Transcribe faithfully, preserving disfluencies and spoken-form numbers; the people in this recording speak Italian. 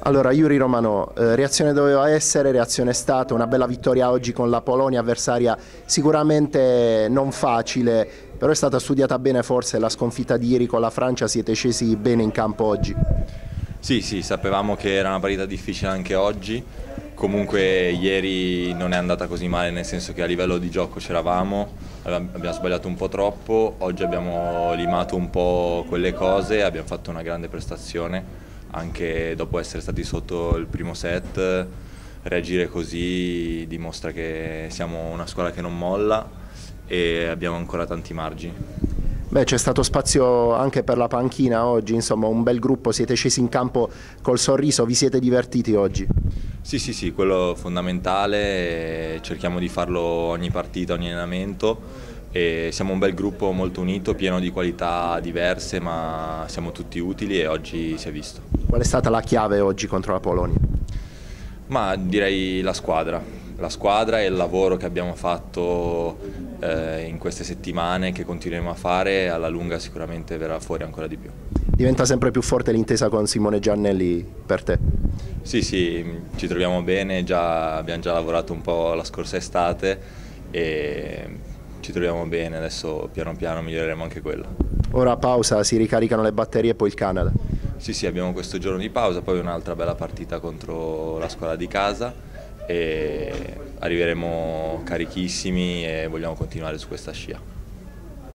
Allora, Yuri Romano, eh, reazione doveva essere, reazione è stata, una bella vittoria oggi con la Polonia, avversaria sicuramente non facile, però è stata studiata bene forse la sconfitta di ieri con la Francia, siete scesi bene in campo oggi. Sì, sì, sapevamo che era una partita difficile anche oggi, comunque ieri non è andata così male, nel senso che a livello di gioco c'eravamo, abbiamo sbagliato un po' troppo, oggi abbiamo limato un po' quelle cose, abbiamo fatto una grande prestazione, anche dopo essere stati sotto il primo set, reagire così dimostra che siamo una squadra che non molla e abbiamo ancora tanti margini. Beh, c'è stato spazio anche per la panchina oggi, insomma un bel gruppo, siete scesi in campo col sorriso, vi siete divertiti oggi? Sì, sì, sì, quello fondamentale, cerchiamo di farlo ogni partita, ogni allenamento e siamo un bel gruppo molto unito, pieno di qualità diverse, ma siamo tutti utili e oggi si è visto. Qual è stata la chiave oggi contro la Polonia? Ma direi la squadra, la squadra e il lavoro che abbiamo fatto eh, in queste settimane, che continueremo a fare, alla lunga sicuramente verrà fuori ancora di più. Diventa sempre più forte l'intesa con Simone Giannelli per te? Sì, sì, ci troviamo bene, già, abbiamo già lavorato un po' la scorsa estate e ci troviamo bene, adesso piano piano miglioreremo anche quello. Ora pausa, si ricaricano le batterie e poi il Canada. Sì, sì, abbiamo questo giorno di pausa, poi un'altra bella partita contro la squadra di casa e arriveremo carichissimi e vogliamo continuare su questa scia.